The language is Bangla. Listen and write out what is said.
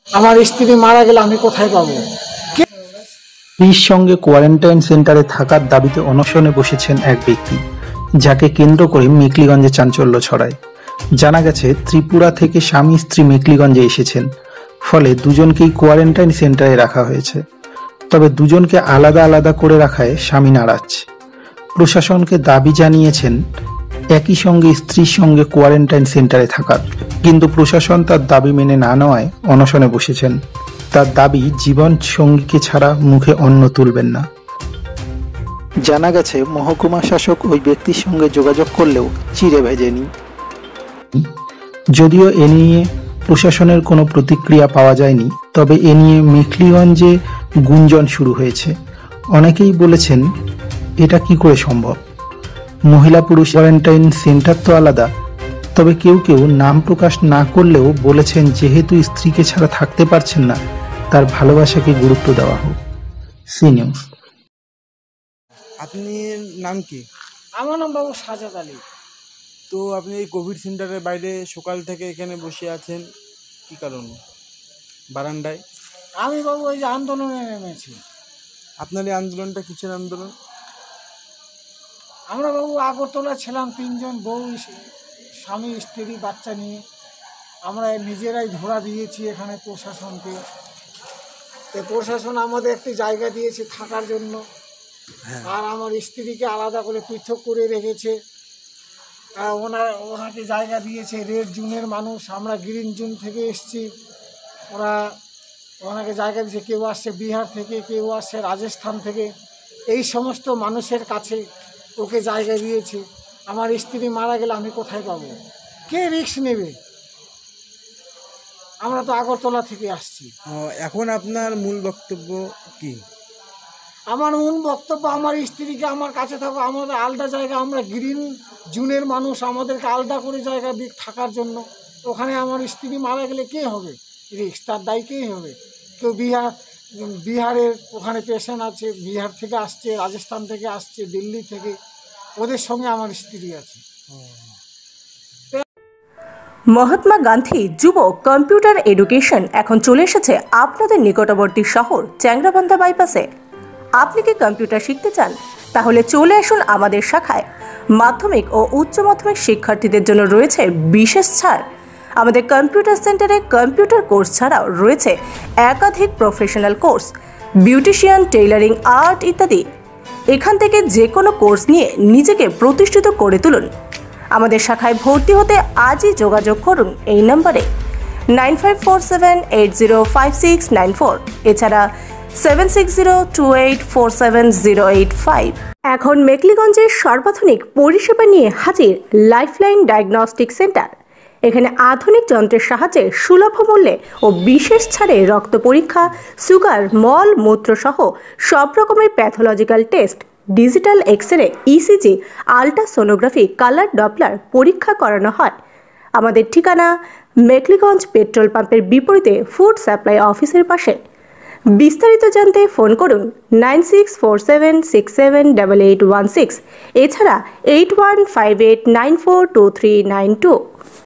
আমার স্ত্রী মারা গেলে আমি কোথায় পাবো? স্ত্রীর সঙ্গে কোয়ারেন্টাইন সেন্টারে থাকার দাবিতে অনশনে বসেছেন এক ব্যক্তি, যাকে কেন্দ্র করে মেকলিগঞ্জে চাঞ্চল্য ছড়ায়। জানা গেছে, ত্রিপুরা থেকে স্বামী স্ত্রী মেকলিগঞ্জে এসেছেন, ফলে দুজনকেই কোয়ারেন্টাইন সেন্টারে রাখা হয়েছে। তবে দুজনকে আলাদা আলাদা করে রাখায় স্বামী নারাজ। প্রশাসনকে দাবি জানিয়েছেন একই সঙ্গে স্ত্রীর সঙ্গে কোয়ারেন্টাইন সেন্টারে থাকার, কিন্তু প্রশাসন তার দাবি মেনে না নেওয়ায় অনশনে বসেছেন। তার দাবি, জীবন সঙ্গীকে ছাড়া মুখে অন্ন তুলবেন না। জানা গেছে, মহকুমা শাসক ওই ব্যক্তির সঙ্গে যোগাযোগ করলেও চিড়ে ভেজেনি। যদিও এ নিয়ে প্রশাসনের কোনো প্রতিক্রিয়া পাওয়া যায়নি, তবে এ নিয়ে মেখলিগঞ্জে গুঞ্জন শুরু হয়েছে। অনেকেই বলেছেন, এটা কি করে সম্ভব? মহিলা পুরুষ কোয়ারেন্টাইন সেন্টার তো আলাদা। তবে কেউ কেউ নাম প্রকাশ না করলেও বলেছেন, যেহেতু স্ত্রীকে ছাড়া থাকতে পারছেন না, তার ভালোবাসাকে গুরুত্ব দেওয়া হোক। C News. আপনি নাম কি? আমার নাম বাবু সাজাদ আলী। তো আপনি এই কোভিড সেন্টারের বাইরে সকাল থেকে এখানে বসে আছেন, কি কারণ? বারান্দায় আমি বাবু ওই যে আন্দোলনে নেমেছি। আপনার এই আন্দোলনটা কিসের আন্দোলন? আমরা বাবু আগরতলা ছিলাম, 3 জন বউ, স্বামী স্ত্রী বাচ্চা নিয়ে। আমরা নিজেরাই ধরা দিয়েছি এখানে প্রশাসনকে। তো প্রশাসন আমাদের একটি জায়গা দিয়েছে থাকার জন্য, আর আমার স্ত্রীকে আলাদা করে পৃথক করে রেখেছে। ওনাকে জায়গা দিয়েছে রেড জোনের মানুষ, আমরা গ্রিন জোন থেকে এসছি। ওনাকে জায়গা দিয়েছে, কেউ আসছে বিহার থেকে, কেউ আসছে রাজস্থান থেকে। এই সমস্ত মানুষের কাছে ওকে জায়গা দিয়েছে। আমার স্ত্রী মারা গেলে আমি কোথায় পাবো? কে রিস্ক নেবে? আমরা তো আগরতলা থেকে আসছি। এখন আপনার মূল বক্তব্য কি? আমার মূল বক্তব্য, আমার স্ত্রীকে আমার কাছে থাকো, আমাদের আলাদা জায়গা, আমরা গ্রিন জোনের মানুষ, আমাদেরকে আলাদা করে জায়গা দিক থাকার জন্য। ওখানে আমার স্ত্রী মারা গেলে কে হবে রিস্ক? তার দায়ী কে হবে? কেউ বিহারের ওখানে পেশেন্ট আছে, বিহার থেকে আসছে, রাজস্থান থেকে আসছে, দিল্লি থেকে, ওদের সঙ্গে আমার স্ত্রী আছে। মহাত্মা গান্ধী যুব কম্পিউটার এডুকেশন এখন চলে এসেছে আপনাদের নিকটবর্তী শহর চ্যাংরাবান্ধা বাইপাসে। আপনি কি কম্পিউটার শিখতে চান? তাহলে চলে আসুন আমাদের শাখায়। মাধ্যমিক ও উচ্চ মাধ্যমিক শিক্ষার্থীদের জন্য রয়েছে বিশেষ ছাড়। আমাদের কম্পিউটার সেন্টারে কম্পিউটার কোর্স ছাড়াও রয়েছে একাধিক professional course, beautician, tailoring, art ইত্যাদি। এখান থেকে যে কোনো কোর্স নিয়ে নিজেকে প্রতিষ্ঠিত করে তুলুন। আমাদের শাখায় ভর্তি হতে আজই যোগাযোগ করুন এই নম্বরে 9547805694, এছাড়া 7602847085। এখন মেকলিগঞ্জের সর্বাধুনিক পরিষেবা নিয়ে হাজির লাইফলাইন ডায়াগনস্টিক সেন্টার। এখানে আধুনিক যন্ত্রের সাহায্যে সুলভ মূল্যে ও বিশেষ ছাড়ে রক্ত পরীক্ষা, সুগার, মল মূত্র সহ সব রকমের pathological test, digital X ray, ECG, ultrasonography, colour Doppler পরীক্ষা করানো হয়। আমাদের ঠিকানা মেকলিগঞ্জ পেট্রোল পাম্পের বিপরীতে ফুড সাপ্লাই অফিসের পাশে। বিস্তারিত জানতে ফোন করুন 9647678816, এছাড়া 8158942392।